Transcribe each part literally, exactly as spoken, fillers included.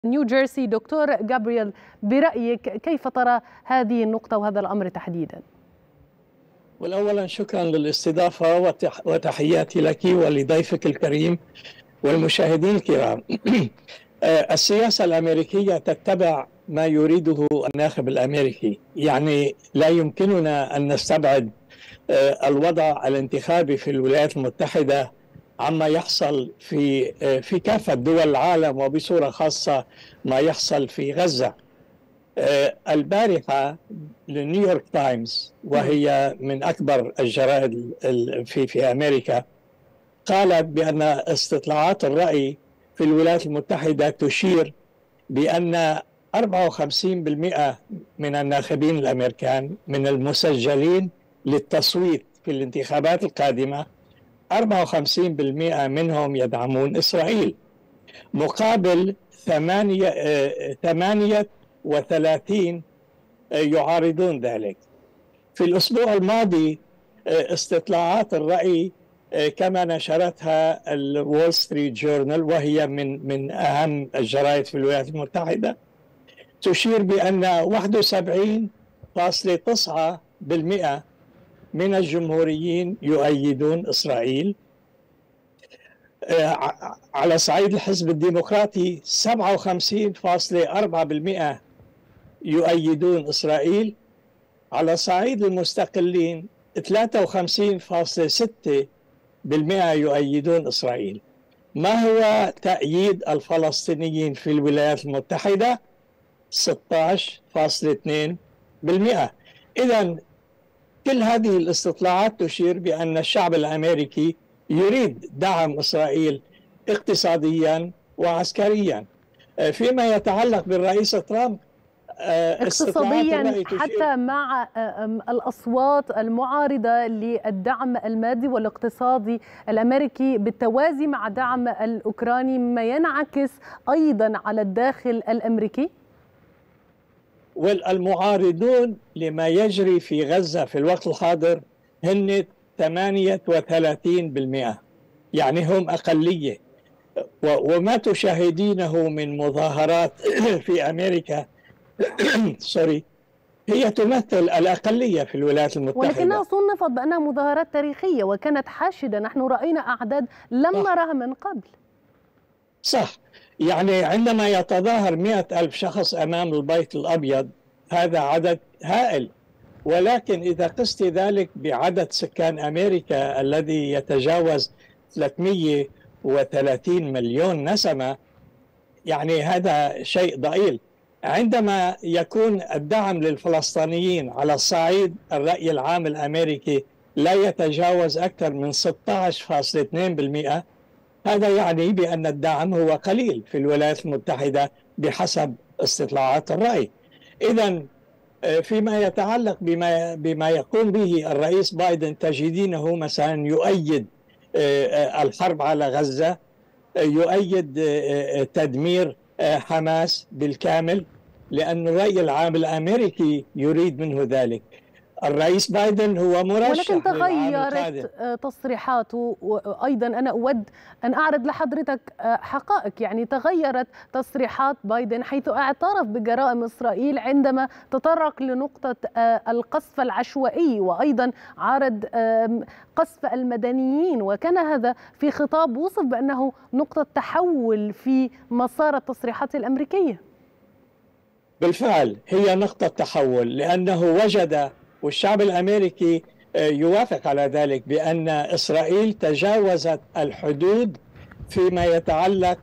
نيو جيرسي. دكتور جابرييل، برأيك كيف ترى هذه النقطة وهذا الأمر تحديدا؟ والأولا شكرا للاستضافة وتحياتي لك ولضيفك الكريم والمشاهدين الكرام. السياسة الأمريكية تتبع ما يريده الناخب الأمريكي، يعني لا يمكننا أن نستبعد الوضع الانتخابي في الولايات المتحدة عما يحصل في في كافة دول العالم، وبصورة خاصة ما يحصل في غزة. البارحة لنيويورك تايمز، وهي من أكبر الجرائد في في أمريكا، قالت بأن استطلاعات الرأي في الولايات المتحدة تشير بأن أربعة وخمسين بالمئة من الناخبين الأمريكان من المسجلين للتصويت في الانتخابات القادمة، أربعة وخمسين بالمئة منهم يدعمون إسرائيل، مقابل ثمانية وثلاثين يعارضون ذلك. في الأسبوع الماضي استطلاعات الرأي كما نشرتها الول ستريت جورنال، وهي من من أهم الجرائد في الولايات المتحدة، تشير بأن واحد وسبعين فاصلة تسعة بالمئة من الجمهوريين يؤيدون إسرائيل. على صعيد الحزب الديمقراطي سبعة وخمسين فاصلة أربعة بالمئة يؤيدون إسرائيل. على صعيد المستقلين ثلاثة وخمسين فاصلة ستة بالمئة يؤيدون إسرائيل. ما هو تأييد الفلسطينيين في الولايات المتحدة؟ ستة عشر فاصلة اثنين بالمئة. إذن كل هذه الاستطلاعات تشير بأن الشعب الأمريكي يريد دعم إسرائيل اقتصاديا وعسكريا. فيما يتعلق بالرئيس ترامب، اقتصاديا حتى مع الأصوات المعارضة للدعم المادي والاقتصادي الأمريكي بالتوازي مع دعم الأوكراني، ما ينعكس أيضا على الداخل الأمريكي. والمعارضون لما يجري في غزة في الوقت الحاضر هن ثمانية وثلاثين بالمئة، يعني هم أقلية. وما تشاهدينه من مظاهرات في أمريكا سوري هي تمثل الأقلية في الولايات المتحدة، ولكنها صنفت بأنها مظاهرات تاريخية وكانت حاشدة. نحن رأينا أعداد لم صح. نراها من قبل. صح، يعني عندما يتظاهر مئة ألف شخص أمام البيت الأبيض هذا عدد هائل، ولكن إذا قست ذلك بعدد سكان أمريكا الذي يتجاوز ثلاثمئة وثلاثين مليون نسمة، يعني هذا شيء ضئيل. عندما يكون الدعم للفلسطينيين على الصعيد الرأي العام الأمريكي لا يتجاوز أكثر من ستة عشر فاصلة اثنين بالمئة، هذا يعني بأن الدعم هو قليل في الولايات المتحدة بحسب استطلاعات الرأي. إذن فيما يتعلق بما بما يقوم به الرئيس بايدن، تجدينه مثلا يؤيد الحرب على غزة، يؤيد تدمير حماس بالكامل، لأن الرأي العام الأمريكي يريد منه ذلك. الرئيس بايدن هو مرشح، ولكن تغيرت تصريحاته. وأيضا أنا أود أن أعرض لحضرتك حقائق، يعني تغيرت تصريحات بايدن حيث اعترف بجرائم إسرائيل عندما تطرق لنقطة القصف العشوائي، وأيضا عارض قصف المدنيين، وكان هذا في خطاب وصف بأنه نقطة تحول في مسار التصريحات الأمريكية. بالفعل هي نقطة تحول، لأنه وجد والشعب الأمريكي يوافق على ذلك بأن إسرائيل تجاوزت الحدود فيما يتعلق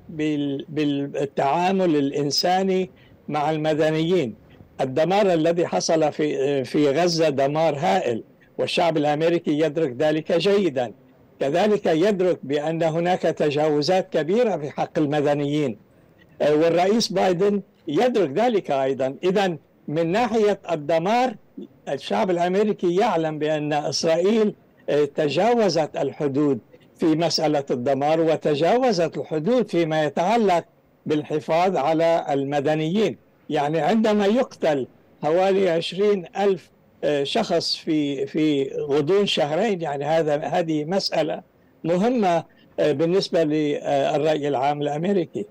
بالتعامل الإنساني مع المدنيين. الدمار الذي حصل في في غزة دمار هائل، والشعب الأمريكي يدرك ذلك جيدا. كذلك يدرك بأن هناك تجاوزات كبيرة في حق المدنيين، والرئيس بايدن يدرك ذلك أيضا. إذن من ناحية الدمار الشعب الأمريكي يعلم بأن إسرائيل تجاوزت الحدود في مسألة الدمار، وتجاوزت الحدود فيما يتعلق بالحفاظ على المدنيين. يعني عندما يقتل حوالي عشرين ألف شخص في في غضون شهرين، يعني هذا هذه مسألة مهمة بالنسبة للرأي العام الأمريكي.